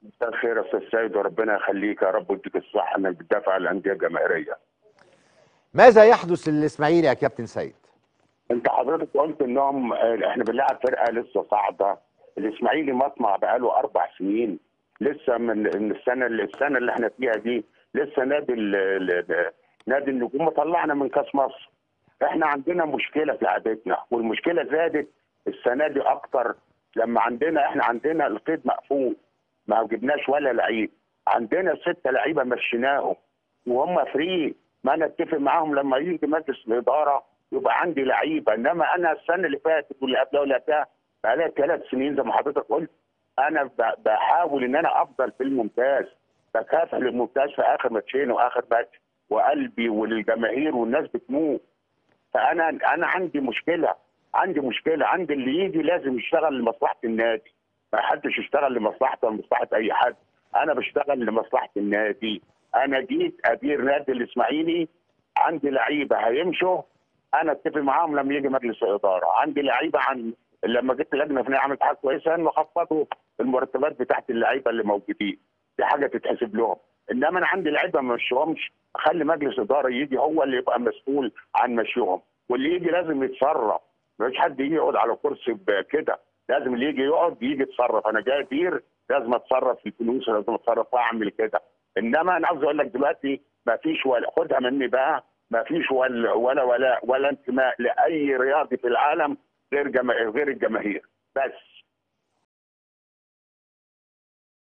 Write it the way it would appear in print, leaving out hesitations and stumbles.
مساء الخير يا استاذ سيد، وربنا يخليك يا رب ويديك الصحه انك بتدافع عن الانديه الجماهيريه. ماذا يحدث للاسماعيلي يا كابتن سيد؟ انت حضرتك قلت انهم احنا بنلعب فرقه لسه صاعده. الاسماعيلي مطمع بقاله 4 سنين، لسه من السنه اللي احنا فيها دي، لسه نادي النجوم طلعنا من كاس مصر. احنا عندنا مشكله في لعبتنا، والمشكله زادت السنه دي اكتر لما احنا عندنا القيد مقفول، ما جبناش ولا لعيب. عندنا 6 لعيبه مشيناهم وهم فري، ما انا اتفق معاهم لما يجي مجلس الاداره يبقى عندي لعيبه. انما انا السنه اللي فاتت واللي قبلها واللي قبلها بقالها 3 سنين زي ما حضرتك قلت، انا بحاول ان انا افضل في الممتاز، بكافح للممتاز في اخر ماتشين واخر ماتش، وقلبي والجماهير والناس بتموت. فانا عندي اللي يجي لازم يشتغل لمصلحه النادي، ما حدش يشتغل لمصلحته ولا لمصلحه اي حد. انا بشتغل لمصلحه النادي. انا جيت ادير نادي الاسماعيلي، عندي لعيبه هيمشوا، انا اتفق معاهم لما يجي مجلس الاداره. عندي لعيبه لما جيت اللجنه فنيه عملت حاجه كويسه انه خفضوا المرتبات بتاعت اللعيبه اللي موجودين، دي حاجه تتحسب لهم. انما انا عندي لعيبه ما مشيهمش، اخلي مجلس اداره يجي هو اللي يبقى مسؤول عن مشيهم، واللي يجي لازم يتصرف. مفيش حد يجي يقعد على كرسي كده، لازم اللي يجي يقعد يجي يتصرف. انا جاي ادير، لازم اتصرف في الفلوس، لازم اتصرف واعمل كده. انما انا عاوز اقول لك دلوقتي ما فيش، ولا خدها مني بقى، ما فيش ولا انتماء لاي رياضي في العالم غير الجماهير بس.